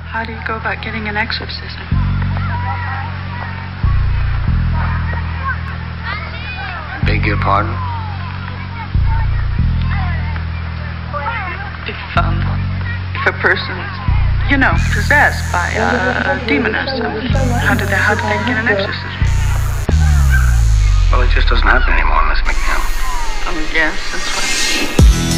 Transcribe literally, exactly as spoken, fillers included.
How do you go about getting an exorcism? I beg your pardon? If, um, if a person's, you know, possessed by a, a demon or something, how do they, how do they get an exorcism? Well, it just doesn't happen anymore, Miss McNeil. Oh, yes, that's what.